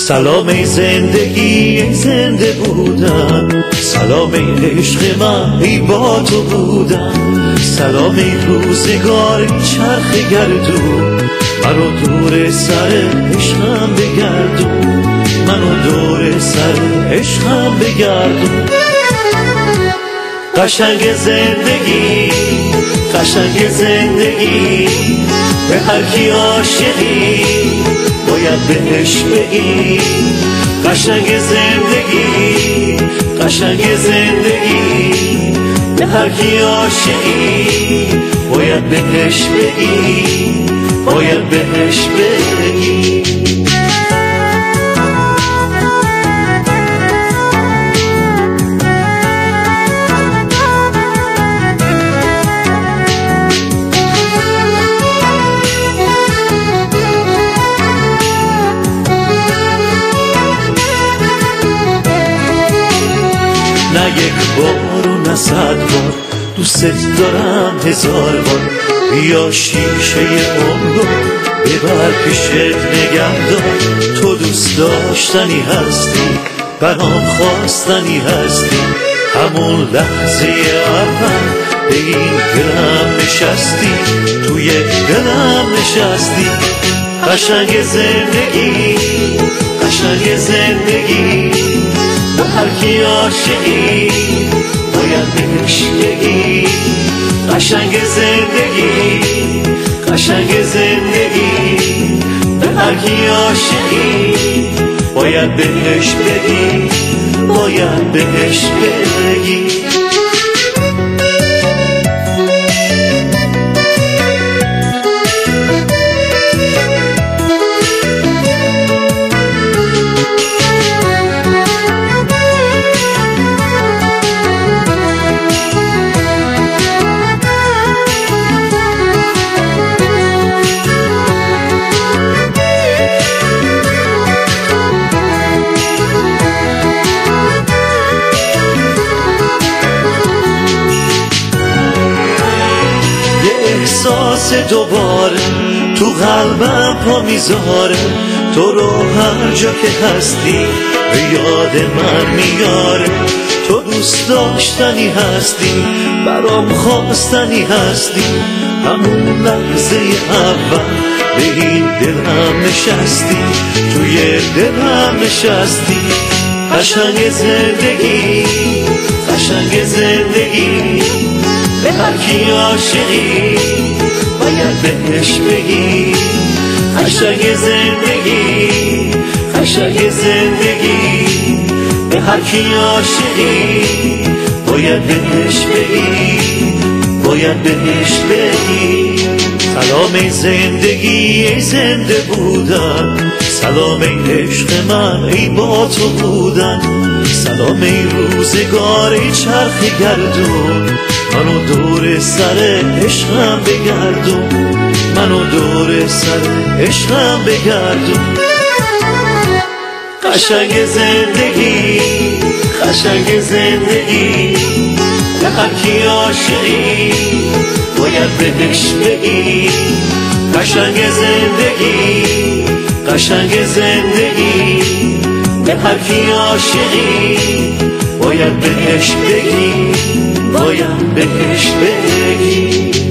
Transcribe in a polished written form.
سلام ای زندگی ای زنده بودن، سلام ای عشق من ای با تو بودن، سلام ای روزگار ای چرخ گردون، منو دور سر عشقم بگردون، منو دور سر عشقم بگردون. قشنگ زندگی قشنگ زندگی، به هر کی عاشقی باید بهش بگی. قشنگ زندگی قشنگ زندگی، به هر کی عاشقی باید بهش بگی، باید بهش بگی. نه یک بار و نه 100 بار، دوست دارم 1000 بار. بیا شیشه عمرو ببر پیشت نگهدار، تو دوست داشتنی هستی، برام خواستنی هستی. همون لحظه اول به این دلم نشستی، توی دلم نشستی. قشنگ زندگی قشنگ زندگی، به هر کی عاشقی باید بهش بگی. قشنگ زندگی قشنگ زندگی، به هر کی عاشقی باید بهش بگی، باید بهش بگی. احساس دوباره تو قلبم پا میذاره، تو رو هر جا که هستی به یاد من میاره. تو دوست داشتنی هستی، برام خواستنی هستی. همون لحظه اول به این دلم نشستی، توی دلم نشستی. قشنگ زندگی قشنگ زندگی، به هر کی عاشقی باید بهش بگی. قشنگ زندگی قشنگ زندگی، به هر کی عاشقی باید بهش بگی، باید بهش بگی. سلام ای زندگی ای زنده بودن، سلام ای عشق من ای با تو بودن، سلام ای روزگار ای چرخ گردون، منو دور سر عشقم بگردون، منو دور سر عشقم بگردون. قشنگ زندگی قشنگ زندگی، به هر کی عاشقی باید بهش بگی. قشنگ زندگی قشنگ زندگی، به هر کی عاشقی باید بهش بگی، باید بهش بگی.